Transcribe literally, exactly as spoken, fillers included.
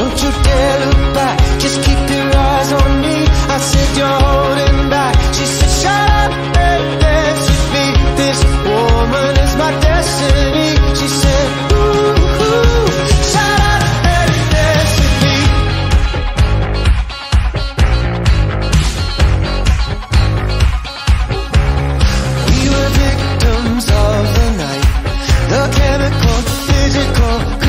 don't you dare look back, just keep your eyes on me. I said you're holding back, she said shut up and dance with me. This woman is my destiny. She said ooh, ooh, shut up and dance with me. We were victims of the night, the chemical, physical